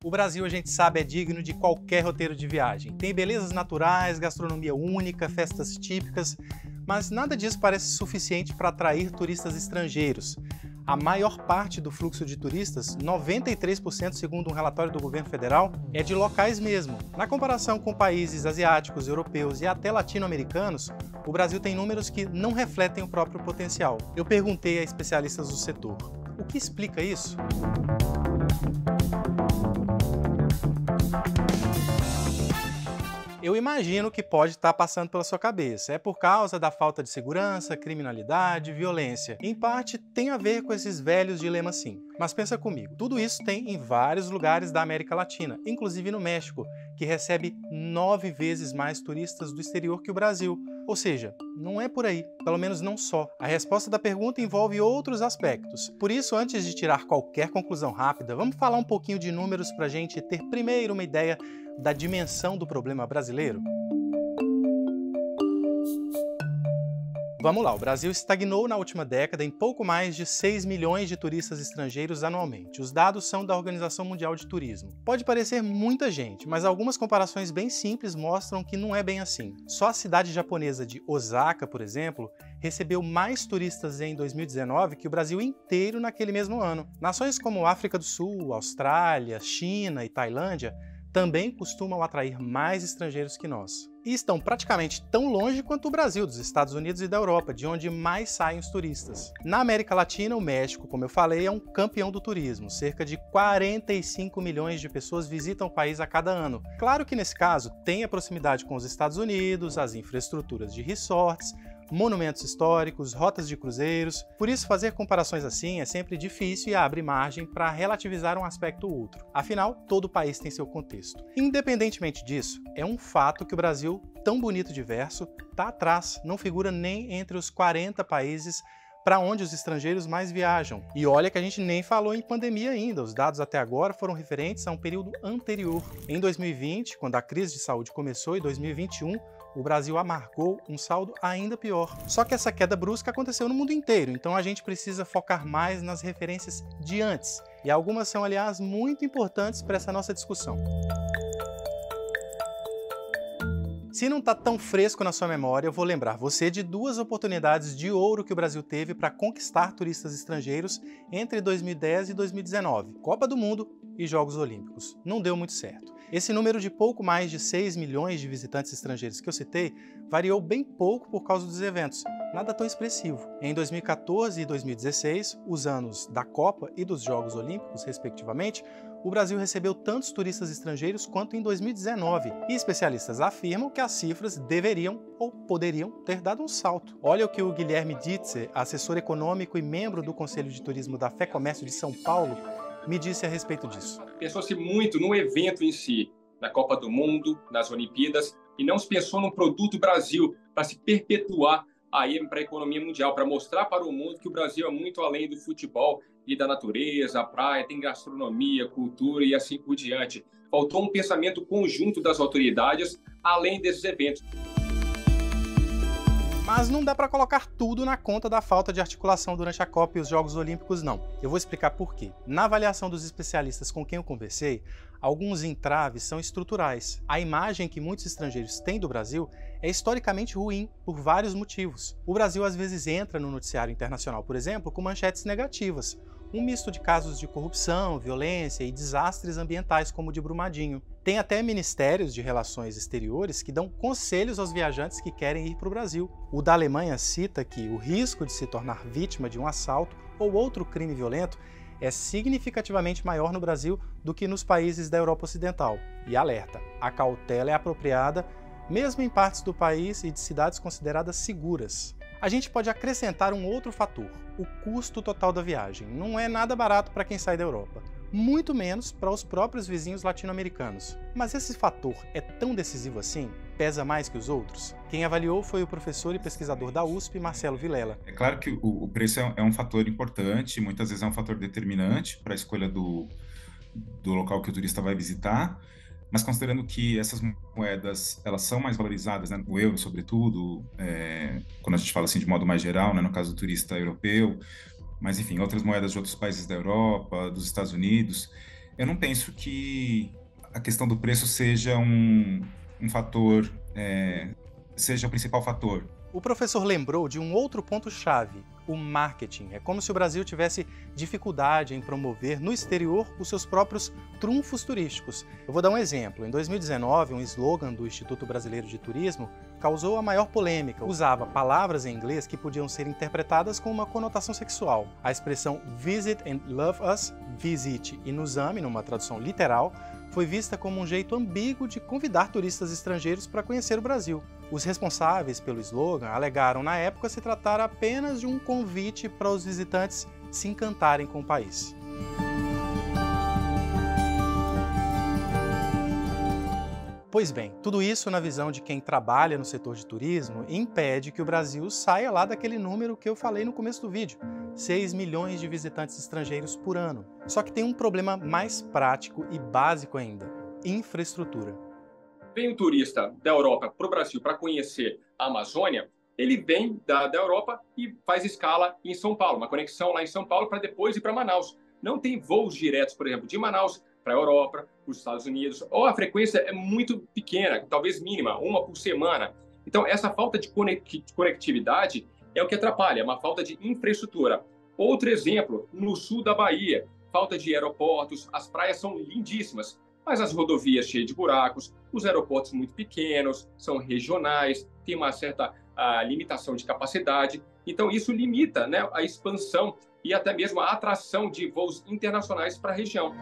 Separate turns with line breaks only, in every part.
O Brasil, a gente sabe, é digno de qualquer roteiro de viagem. Tem belezas naturais, gastronomia única, festas típicas, mas nada disso parece suficiente para atrair turistas estrangeiros. A maior parte do fluxo de turistas, 93% segundo um relatório do governo federal, é de locais mesmo. Na comparação com países asiáticos, europeus e até latino-americanos, o Brasil tem números que não refletem o próprio potencial. Eu perguntei a especialistas do setor: o que explica isso? Eu imagino que pode estar passando pela sua cabeça. É por causa da falta de segurança, criminalidade, violência. Em parte, tem a ver com esses velhos dilemas sim. Mas pensa comigo, tudo isso tem em vários lugares da América Latina, inclusive no México, que recebe 9 vezes mais turistas do exterior que o Brasil. Ou seja, não é por aí, pelo menos não só. A resposta da pergunta envolve outros aspectos. Por isso, antes de tirar qualquer conclusão rápida, vamos falar um pouquinho de números para a gente ter primeiro uma ideia da dimensão do problema brasileiro? Vamos lá, o Brasil estagnou na última década em pouco mais de 6 milhões de turistas estrangeiros anualmente. Os dados são da Organização Mundial de Turismo. Pode parecer muita gente, mas algumas comparações bem simples mostram que não é bem assim. Só a cidade japonesa de Osaka, por exemplo, recebeu mais turistas em 2019 que o Brasil inteiro naquele mesmo ano. Nações como África do Sul, Austrália, China e Tailândia também costumam atrair mais estrangeiros que nós. E estão praticamente tão longe quanto o Brasil, dos Estados Unidos e da Europa, de onde mais saem os turistas. Na América Latina, o México, como eu falei, é um campeão do turismo. Cerca de 45 milhões de pessoas visitam o país a cada ano. Claro que nesse caso tem a proximidade com os Estados Unidos, as infraestruturas de resorts, monumentos históricos, rotas de cruzeiros. Por isso, fazer comparações assim é sempre difícil e abre margem para relativizar um aspecto ou outro. Afinal, todo país tem seu contexto. Independentemente disso, é um fato que o Brasil, tão bonito e diverso, está atrás, não figura nem entre os 40 países para onde os estrangeiros mais viajam. E olha que a gente nem falou em pandemia ainda, os dados até agora foram referentes a um período anterior. Em 2020, quando a crise de saúde começou, e 2021, o Brasil amargou um saldo ainda pior. Só que essa queda brusca aconteceu no mundo inteiro, então a gente precisa focar mais nas referências de antes. E algumas são, aliás, muito importantes para essa nossa discussão. Se não está tão fresco na sua memória, eu vou lembrar você de duas oportunidades de ouro que o Brasil teve para conquistar turistas estrangeiros entre 2010 e 2019. Copa do Mundo e Jogos Olímpicos. Não deu muito certo. Esse número de pouco mais de 6 milhões de visitantes estrangeiros que eu citei variou bem pouco por causa dos eventos, nada tão expressivo. Em 2014 e 2016, os anos da Copa e dos Jogos Olímpicos, respectivamente, o Brasil recebeu tantos turistas estrangeiros quanto em 2019, e especialistas afirmam que as cifras deveriam ou poderiam ter dado um salto. Olha o que o Guilherme Ditzer, assessor econômico e membro do Conselho de Turismo da FEComércio de São Paulo, me disse a respeito disso.
Pensou-se muito no evento em si, na Copa do Mundo, nas Olimpíadas, e não se pensou no produto Brasil para se perpetuar aí para a economia mundial, para mostrar para o mundo que o Brasil é muito além do futebol e da natureza, a praia, tem gastronomia, cultura e assim por diante. Faltou um pensamento conjunto das autoridades além desses eventos.
Mas não dá para colocar tudo na conta da falta de articulação durante a Copa e os Jogos Olímpicos, não. Eu vou explicar por quê. Na avaliação dos especialistas com quem eu conversei, alguns entraves são estruturais. A imagem que muitos estrangeiros têm do Brasil é historicamente ruim por vários motivos. O Brasil às vezes entra no noticiário internacional, por exemplo, com manchetes negativas. Um misto de casos de corrupção, violência e desastres ambientais, como o de Brumadinho. Tem até ministérios de relações exteriores que dão conselhos aos viajantes que querem ir para o Brasil. O da Alemanha cita que o risco de se tornar vítima de um assalto ou outro crime violento é significativamente maior no Brasil do que nos países da Europa Ocidental. E alerta, a cautela é apropriada mesmo em partes do país e de cidades consideradas seguras. A gente pode acrescentar um outro fator, o custo total da viagem. Não é nada barato para quem sai da Europa, muito menos para os próprios vizinhos latino-americanos. Mas esse fator é tão decisivo assim? Pesa mais que os outros? Quem avaliou foi o professor e pesquisador da USP, Marcelo Vilela.
É claro que o preço é um fator importante, muitas vezes é um fator determinante para a escolha do local que o turista vai visitar, mas considerando que essas moedas elas são mais valorizadas, né, o euro sobretudo, quando a gente fala assim de modo mais geral, né, no caso do turista europeu, mas enfim, outras moedas de outros países da Europa, dos Estados Unidos, eu não penso que a questão do preço seja um fator, seja o principal fator.
O professor lembrou de um outro ponto-chave, o marketing. É como se o Brasil tivesse dificuldade em promover no exterior os seus próprios trunfos turísticos. Eu vou dar um exemplo. Em 2019, um slogan do Instituto Brasileiro de Turismo causou a maior polêmica. Usava palavras em inglês que podiam ser interpretadas com uma conotação sexual. A expressão Visit and Love Us, visite e nos ame, numa tradução literal, foi vista como um jeito ambíguo de convidar turistas estrangeiros para conhecer o Brasil. Os responsáveis pelo slogan alegaram na época se tratar apenas de um convite para os visitantes se encantarem com o país. Pois bem, tudo isso na visão de quem trabalha no setor de turismo impede que o Brasil saia lá daquele número que eu falei no começo do vídeo, 6 milhões de visitantes estrangeiros por ano. Só que tem um problema mais prático e básico ainda: infraestrutura.
Vem um turista da Europa para o Brasil para conhecer a Amazônia, ele vem da Europa e faz escala em São Paulo, uma conexão lá em São Paulo para depois ir para Manaus. Não tem voos diretos, por exemplo, de Manaus para a Europa, para os Estados Unidos, ou a frequência é muito pequena, talvez mínima, uma por semana. Então, essa falta de conectividade é o que atrapalha, é uma falta de infraestrutura. Outro exemplo, no sul da Bahia, falta de aeroportos, as praias são lindíssimas, mas as rodovias cheias de buracos, os aeroportos muito pequenos, são regionais, tem uma certa limitação de capacidade. Então, isso limita, né, a expansão e até mesmo a atração de voos internacionais para a região.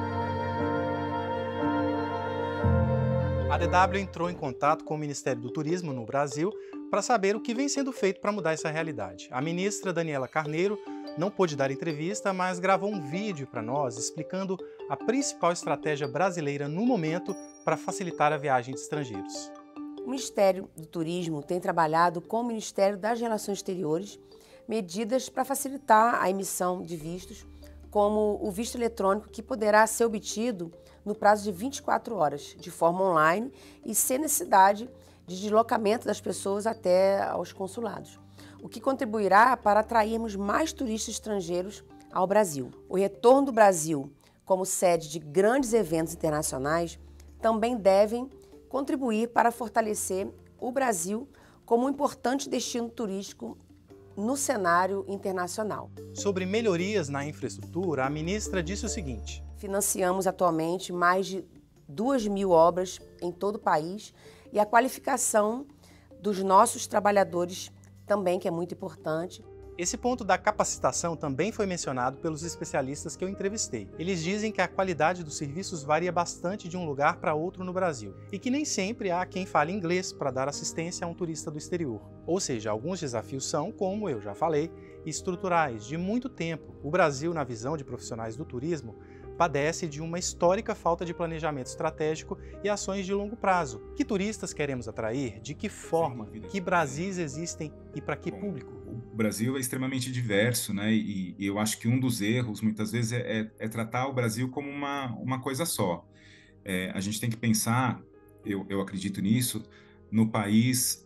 A DW entrou em contato com o Ministério do Turismo no Brasil para saber o que vem sendo feito para mudar essa realidade. A ministra Daniela Carneiro não pôde dar entrevista, mas gravou um vídeo para nós explicando a principal estratégia brasileira no momento para facilitar a viagem de estrangeiros.
O Ministério do Turismo tem trabalhado com o Ministério das Relações Exteriores medidas para facilitar a emissão de vistos, como o visto eletrônico, que poderá ser obtido no prazo de 24 horas, de forma online e sem necessidade de deslocamento das pessoas até aos consulados, o que contribuirá para atrairmos mais turistas estrangeiros ao Brasil. O retorno do Brasil como sede de grandes eventos internacionais também devem contribuir para fortalecer o Brasil como um importante destino turístico no cenário internacional.
Sobre melhorias na infraestrutura, a ministra disse o seguinte:
financiamos atualmente mais de 2.000 obras em todo o país e a qualificação dos nossos trabalhadores também, que é muito importante.
Esse ponto da capacitação também foi mencionado pelos especialistas que eu entrevistei. Eles dizem que a qualidade dos serviços varia bastante de um lugar para outro no Brasil e que nem sempre há quem fale inglês para dar assistência a um turista do exterior. Ou seja, alguns desafios são, como eu já falei, estruturais, de muito tempo. O Brasil, na visão de profissionais do turismo, padece de uma histórica falta de planejamento estratégico e ações de longo prazo. Que turistas queremos atrair? De que forma? Que Brasis existem e para que público?
O Brasil é extremamente diverso, né? E eu acho que um dos erros, muitas vezes, é tratar o Brasil como uma coisa só. A gente tem que pensar, eu acredito nisso, num país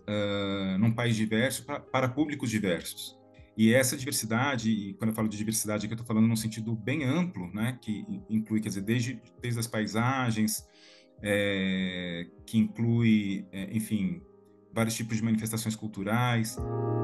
diverso para públicos diversos. E essa diversidade, e quando eu falo de diversidade, aqui eu estou falando num sentido bem amplo, né? Que inclui, quer dizer, desde as paisagens, que inclui, enfim, vários tipos de manifestações culturais.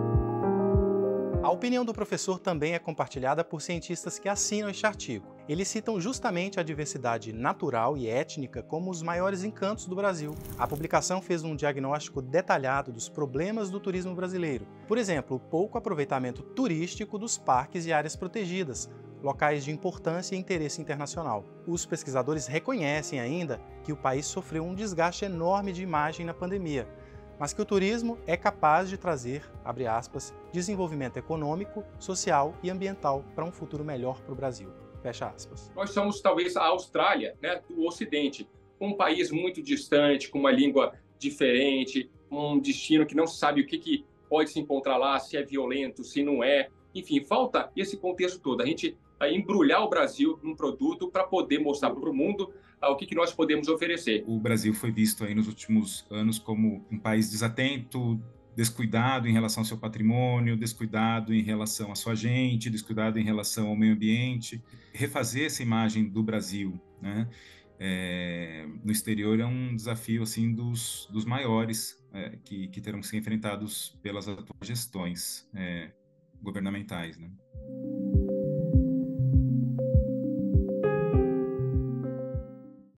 A opinião do professor também é compartilhada por cientistas que assinam este artigo. Eles citam justamente a diversidade natural e étnica como os maiores encantos do Brasil. A publicação fez um diagnóstico detalhado dos problemas do turismo brasileiro. Por exemplo, o pouco aproveitamento turístico dos parques e áreas protegidas, locais de importância e interesse internacional. Os pesquisadores reconhecem ainda que o país sofreu um desgaste enorme de imagem na pandemia, mas que o turismo é capaz de trazer, abre aspas, desenvolvimento econômico, social e ambiental para um futuro melhor para o Brasil. Fecha aspas.
Nós somos talvez a Austrália, né, do Ocidente, um país muito distante, com uma língua diferente, um destino que não sabe o que pode se encontrar lá, se é violento, se não é. Enfim, falta esse contexto todo, a gente embrulhar o Brasil num produto para poder mostrar para o mundo o que nós podemos oferecer.
O Brasil foi visto aí nos últimos anos como um país desatento, descuidado em relação ao seu patrimônio, descuidado em relação à sua gente, descuidado em relação ao meio ambiente. Refazer essa imagem do Brasil, né, no exterior é um desafio assim dos maiores que terão que ser enfrentados pelas atuais gestões governamentais, né?